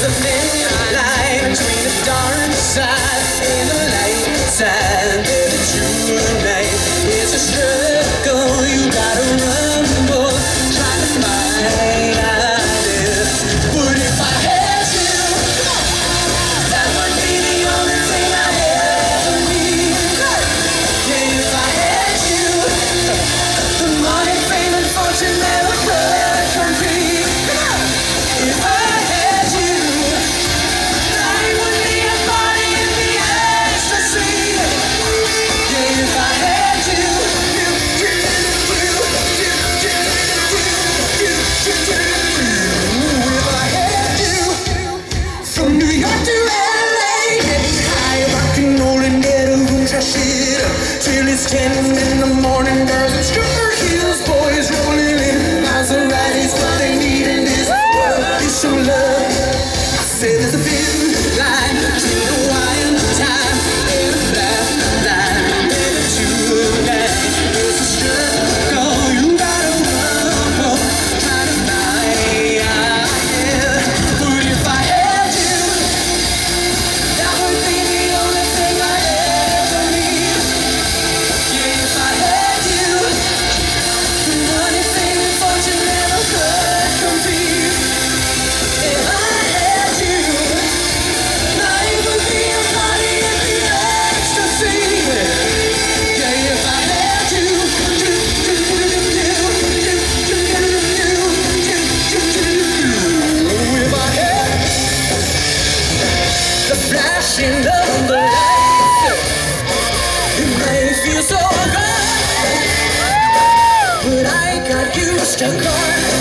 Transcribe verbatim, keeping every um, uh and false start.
a thin line between the dark side and the light side. The true night is a struggle. You gotta rumble, trying to find it. But if I had you, that would be the only thing I ever need. Yeah, if I had you, the money, fame, and fortune never could compete. If I had you, life would be a party in the ecstasy. Yeah, if I had you, you, you, you, you, you, you, you, you, you. If I had you, from New York to L A, getting high, rock and roll and get a room, trash it up till it's ten in the morning. Girls in stripper heels, boys rolling in Maseratis, what they need in this world is some love. I said there's a thin line between the wild time and the black line. And the tonight is a struggle. You gotta rumble, try to find out, yeah. But if I had you, that would be the only thing I ever need. Yeah, if I had you, the money, fame, and fortune never could compete. If I had you, life would be a party in the ecstasy. Yeah, if I had you, do, do, do, do, do, do, do, do, do, do, do. If I had the flashing of the lights, it might feel so good, but I got you stuck on.